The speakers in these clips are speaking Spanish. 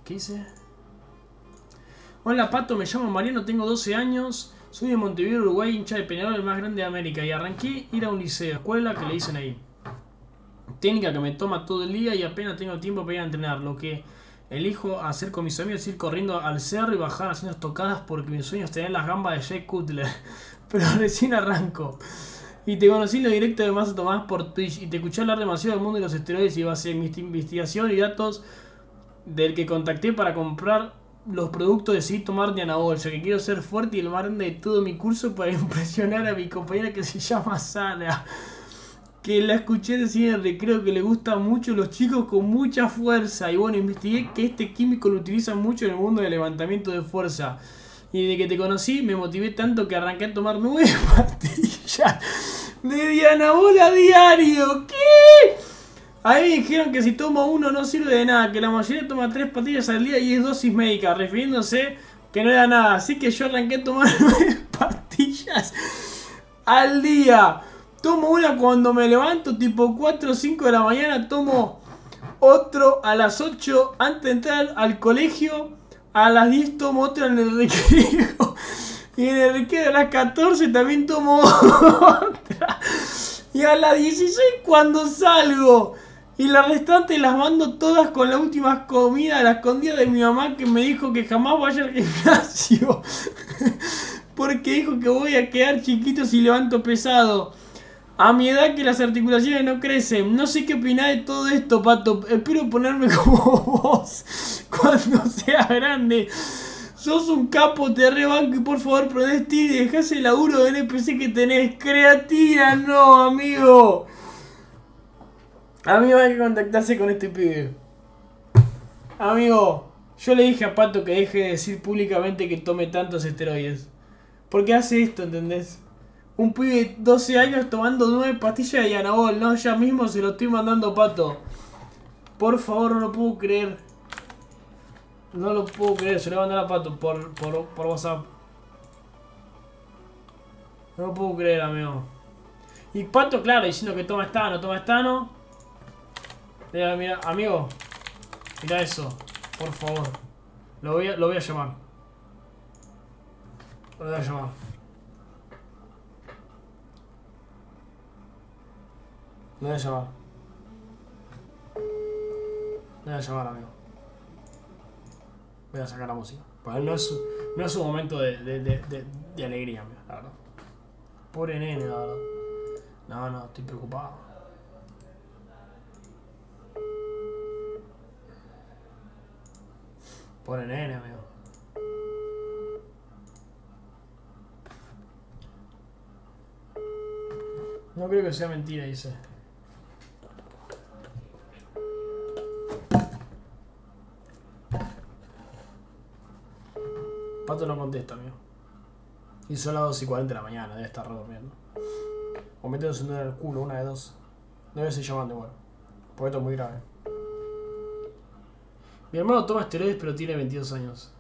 ¿Qué hice? Hola Pato, me llamo Mariano, tengo 12 años. Soy de Montevideo, Uruguay, hincha de Peñarol, el más grande de América. Y arranqué a ir a un liceo, escuela que le dicen ahí. Técnica que me toma todo el día y apenas tengo tiempo para ir a entrenar. Lo que elijo hacer con mis amigos es ir corriendo al cerro y bajar haciendo estocadas porque mi sueño es tener las gambas de Jay Cutler. Pero recién arranco. Y te conocí en lo directo de Mazo Tomás por Twitch y te escuché hablar demasiado del mundo de los esteroides y base en mi investigación y datos del que contacté para comprar los productos decidí tomar de Anabol, ya que quiero ser fuerte y el más grande de todo mi curso para impresionar a mi compañera que se llama Sara, que la escuché decir en el recreo que le gustan mucho los chicos con mucha fuerza. Y bueno, investigué que este químico lo utilizan mucho en el mundo del levantamiento de fuerza. Y desde que te conocí me motivé tanto que arranqué a tomar 9 pastillas de Dianabol a diario. ¿Qué? A mí me dijeron que si tomo uno no sirve de nada, que la mayoría toma 3 pastillas al día y es dosis médica, refiriéndose que no era nada. Así que yo arranqué a tomar 9 pastillas al día. Tomo una cuando me levanto, tipo 4 o 5 de la mañana. Tomo otro a las 8 antes de entrar al colegio. A las 10 tomo otro en el recreo. Y en el recreo a las 14 también tomo otra. Y a las 16 cuando salgo. Y las restantes las mando todas con la última comida a la escondida de mi mamá, que me dijo que jamás vaya al gimnasio. Porque dijo que voy a quedar chiquito si levanto pesado. A mi edad que las articulaciones no crecen. No sé qué opinás de todo esto, Pato. Espero ponerme como vos cuando sea grande. Sos un capo, te rebanco y por favor proteste y dejás el laburo de NPC que tenés. Creatina, no, amigo. Amigo, hay que contactarse con este pibe. Amigo, yo le dije a Pato que deje de decir públicamente que tome tantos esteroides. Porque hace esto, ¿entendés? Un pibe de 12 años tomando 9 pastillas de Anabol. No, ya mismo se lo estoy mandando a Pato. Por favor, no lo puedo creer. No lo puedo creer, se lo voy a mandar a Pato por WhatsApp. No lo puedo creer, amigo. Y Pato, claro, diciendo que toma estano, toma estano. Mira, amigo. Mira eso, por favor. Lo voy a llamar. Lo voy a llamar. Lo voy a llamar. Lo voy a llamar, amigo. Voy a sacar la música. Pues no es un momento de alegría, amigo, la verdad. Pobre nene, la verdad. No, estoy preocupado. Pobre nene, amigo. No creo que sea mentira, dice. Pato no contesta, amigo. Y son las 2:40 de la mañana, debe estar durmiendo. O metiéndose en el culo, una de dos. Debe seguir llamando igual. Porque esto es muy grave. Mi hermano toma esteroides pero tiene 22 años.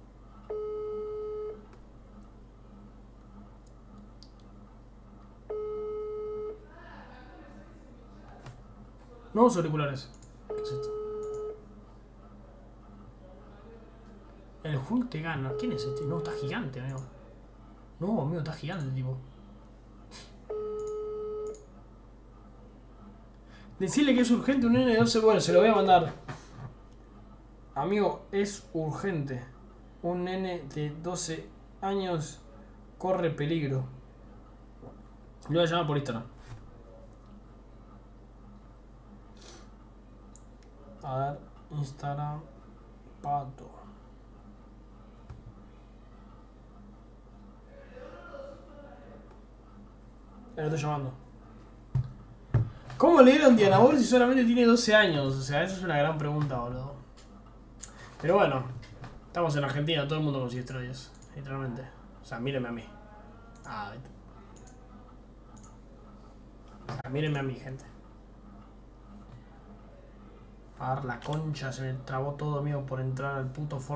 Nuevos auriculares. ¿Qué es esto? El Hulk te gana. ¿Quién es este? No, está gigante, amigo. No, amigo, está gigante, tipo. Decirle que es urgente un nene de 12. Bueno, se lo voy a mandar. Amigo, es urgente. Un nene de 12 años corre peligro. Lo voy a llamar por Instagram. A ver, Instagram, Pato. Lo estoy llamando. ¿Cómo le dieron Dianabol si solamente tiene 12 años? O sea, esa es una gran pregunta, boludo. Pero bueno, estamos en Argentina, todo el mundo consigue esteroides, literalmente. O sea, mírenme a mí. O sea, mírenme a mí, gente. A dar la concha, se me trabó todo, amigo, por entrar al puto foro.